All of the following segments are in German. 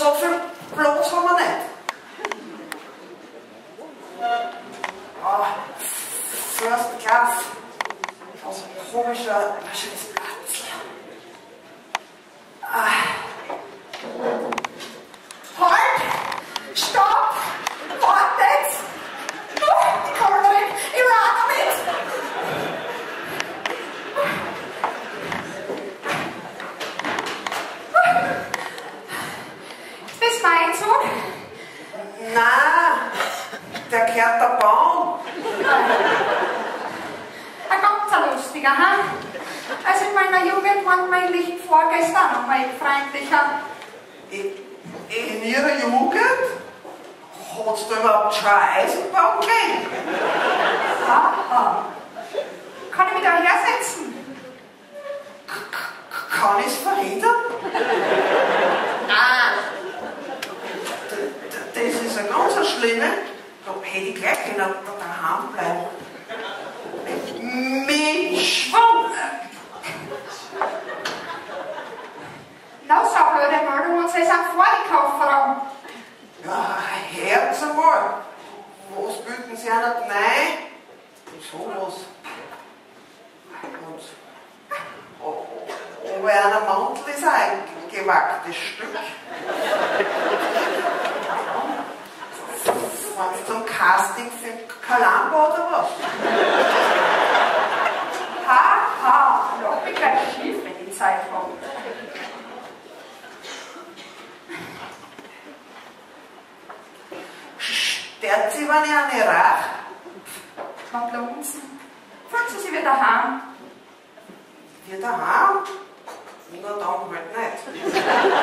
so viel Platz haben wir nicht. First Class. Also komischer Platz. Halt! Stopp! Wartet! Ich komme noch nicht! Ich rate mit! Ist das mein Zug? Nein, der gehört der Baum. Ein ganz lustiger, ha? Also in meiner Jugend waren meine lieben Vorgäste auch noch mal freundlicher. In Ihrer Jugend? Hat es da überhaupt schon eine Eisenbahn gegeben? Aha. Kann ich mich da hersetzen? Kann ich es verhindern? Nein. Das ist eine ganz schlimme. Da hätte ich gleich daheim bleiben. Mit Schwung! Na, so blöde Meldung, und Sie sind vor die Kauffrau. Ja, Herz einmal. Was bieten Sie einer nein? Sowas. Aber einer Mantel ist ein gewagtes Stück. Waren Sie zum Casting für Kalamba oder was? Ha, noch bin gleich schief, wenn die Zeit kommt. Stört Sie, wenn ich eine rach? Kommt Lunzen. Fühlen Sie sich wieder daheim? Wir daheim? Na dann halt nicht.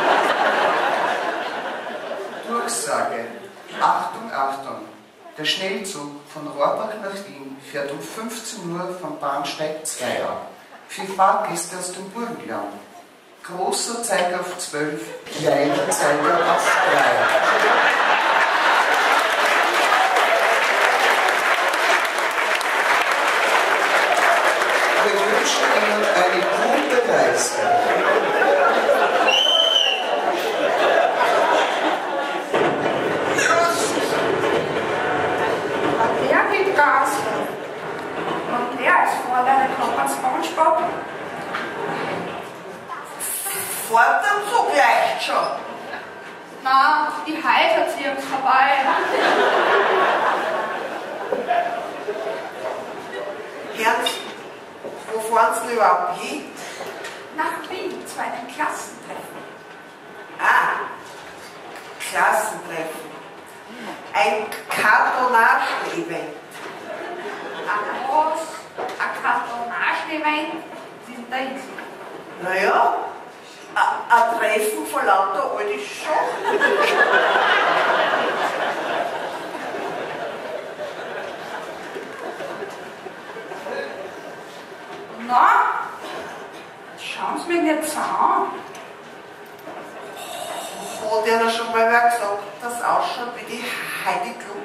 Durchsage. Achtung, Achtung. Der Schnellzug von Rohrbach nach Wien fährt um 15 Uhr vom Bahnsteig 2 ab. Für Fahrgäste aus dem Burgenland. Großer Zeiger auf 12, kleiner Zeiger auf 3. Wir wünschen Ihnen eine gute Reise. Der gibt Gas. Und der ist vor der Kopf an SpongeBob. Fährt er so gleich schon? Na, die Heiter ziehen uns vorbei. Ernst? Wo fahren Sie denn überhaupt hin? Nach Wien, zu einem Klassentreffen. Ah, Klassentreffen. Ein Kartonagen-Event. Was? Ein Kartonagen-Event? Was ist denn das? Naja, ein Treffen von lauter alte Schachteln. Na, schauen Sie mich nicht so an. Hat Ihnen schon mal wer gesagt, dass es ausschaut wie die Heidi Klum?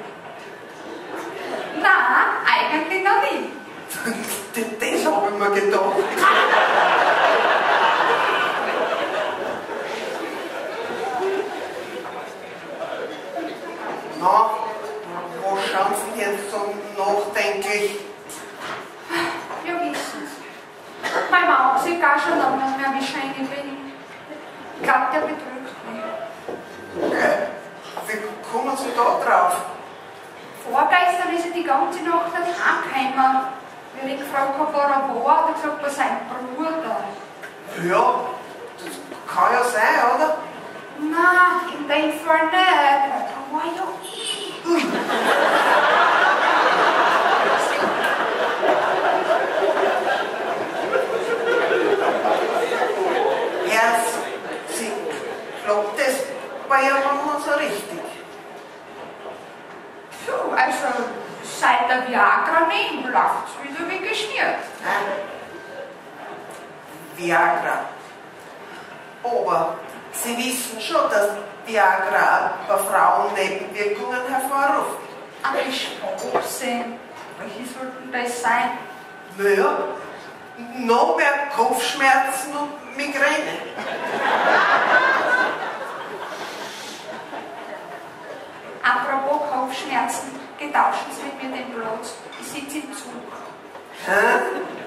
Nein, eigentlich noch nicht. Das habe ich mir gedacht. Na, wo schauen Sie jetzt so nachdenklich? Wir wissen es. Meine Mama sieht gar schon lange nicht mehr, wie schön ich bin. Ich glaube, der betrügt mich. Wie kommen Sie da drauf? Vorgestern ist er die ganze Nacht nicht heimgekommen. Wenn ich gefragt habe, wo er war, hat er gesagt, bei seinem Bruder. Ja, das kann ja sein, oder? Nein, in dem Fall nicht. Da war ja ich. Herz, Sie glaubt das bei Ihrer Mama so richtig? Puh, also seit der Viagra nehmen, läuft es wieder wie geschmiert. Viagra. Aber Sie wissen schon, dass Viagra bei Frauen Nebenwirkungen hervorruft. Aber ich Schwachsinn. Welche sollten das sein? Naja, noch mehr Kopfschmerzen und Migräne. Herzen, getauschen Sie mit mir den Platz. Ich sitze im Zug. Hä?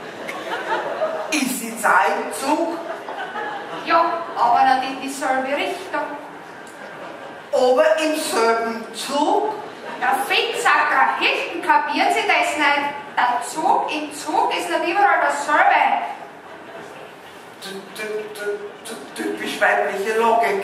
Ich sitze auch im Zug? Ja, aber nicht in dieselbe Richtung. Aber im selben Zug? Der Ficksacker, hinten kapieren Sie das nicht? Der Zug im Zug ist nicht überall dasselbe. Typisch weibliche Logik.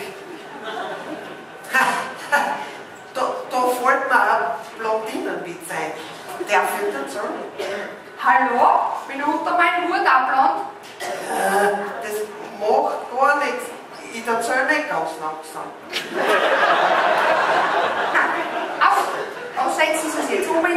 Da fällt mir ein Blondinenwitz ein. Der führt dazu. Hallo? Bin unter meinem Hut auch blond? Das macht gar nichts. Ich erzähle nicht ganz langsam. Auf, setzen Sie sich jetzt um.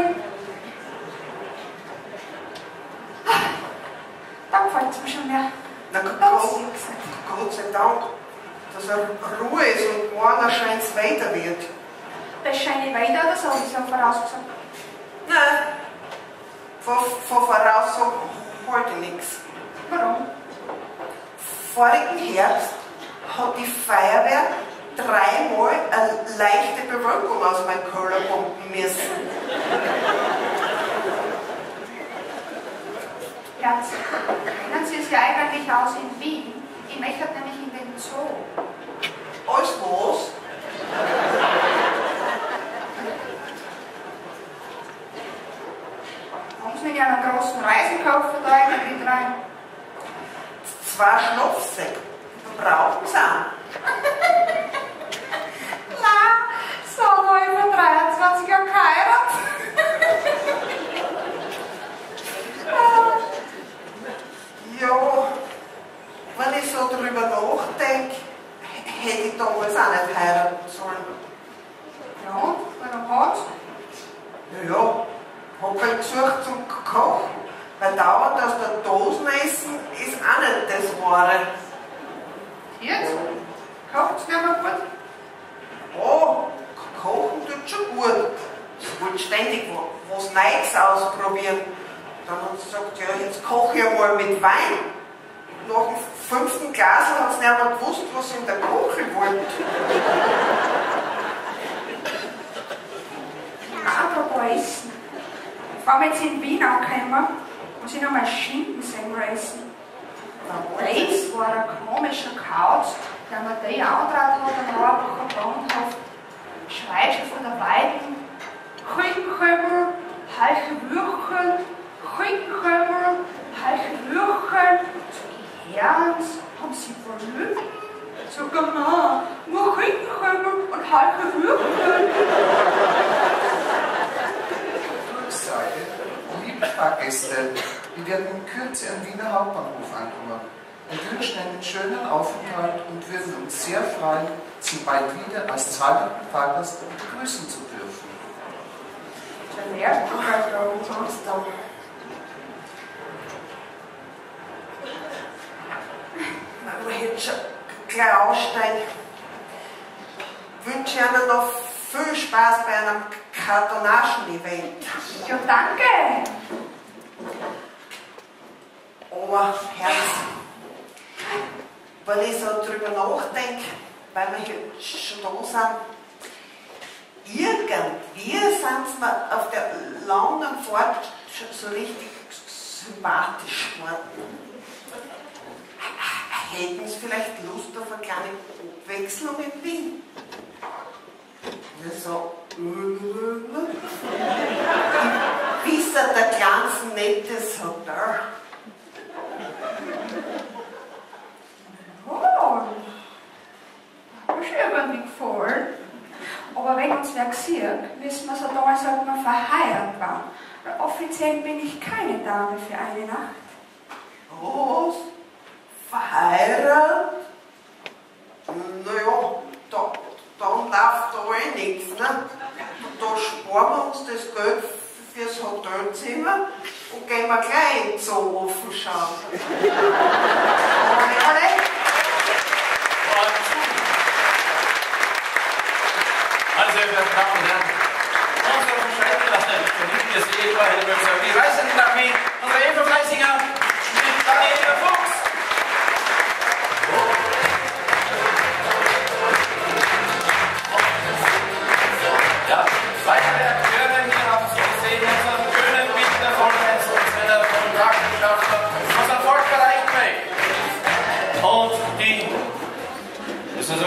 Da gefällt es mir schon mehr. Na, Gott sei Dank, dass er Ruhe ist und morgen scheint es weiter wird. Das scheint weiter oder so, ist ja vorausgesagt. Nein, von Voraussage heute nichts. Warum? Vorigen Herbst hat die Feuerwehr 3-mal eine leichte Bewölkung aus meinem Keller pumpen müssen. Ja, kennen Sie es ja eigentlich aus in Wien. Ich möchte nämlich in den Zoo. Als was? Haben Sie nicht einen großen Reisenkoffer da irgendwie rein? 2 Schlafsäcke. Brauchen Sie auch. Na, so habe ich vor 23 Jahren geheiratet. Ja, wenn ich so drüber nachdenke, hätte ich damals auch nicht heiraten sollen. Ja, warum hat's? Ja, hab halt gesucht zum Kochen. Weil dauernd aus der Dose essen ist auch nicht das Wahre. Jetzt? Kocht's nicht mehr gut? Ja, kochen tut schon gut. Ich wollte ständig was Neues ausprobieren. Dann hat sie gesagt, ja, jetzt koche ich einmal mit Wein. Nach dem 5. Glas hat sie nicht mehr gewusst, was sie in der Küche wollte. Apropos Essen. Bevor wir jetzt in Wien ankommen, muss ich noch mal Schinkensemmeln essen. Das war ein komischer Kauz, der mir die angetragen hat und einfach bahnhaft. Schreit schon von der Weiden. Küchenkömmel, heiche Würchen, Küchenkömmel, heiche Würchen. So Gehirns, haben sie verlügt? Sogar nein, nur Küchenkömmel und heiche Würchen. Durchsage, liebe Fahrgäste, wir werden in Kürze am Wiener Hauptbahnhof ankommen. Wir wünschen einen schönen Aufenthalt und würden uns sehr freuen, Sie bald wieder als zahlreichen Fahrgast begrüßen zu dürfen. Der Lehrstuhl da und sonst da. Man hätte schon gleich aussteigen. Ich wünsche Ihnen noch viel Spaß bei einem Kartonagen-Event. Ja, danke. Aber Herz, wenn ich so drüber nachdenke, weil wir hier schon da sind, irgendwie sind sie mir auf der langen Fahrt schon so richtig sympathisch geworden. Hätten Sie vielleicht Lust auf eine kleine Abwechslung in Wien? Ja, so. Bis der ganz nettes Hotel. Oh, das ist irgendwie gefallen. Aber wenn uns wer sieht, wissen wir so damals, als wir verheiratet waren. Weil offiziell bin ich keine Dame für eine Nacht. Was? Verheiratet? Naja, dann läuft da eh nichts. Ne? Da sparen wir uns das Geld fürs Hotelzimmer und gehen wir gleich in den Zoo offen schauen. Also, meine Damen und Herren, unsere verliebtes Ehepaar Helmölzer, die Reisenden nach Wien, unsere Eva Fleißinger mit Daniela Fuchs. Ja, weiter.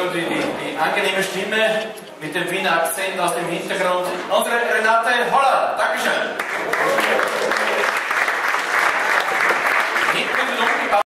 die angenehme Stimme mit dem Wiener Akzent aus dem Hintergrund. Unsere Renate Holler. Dankeschön.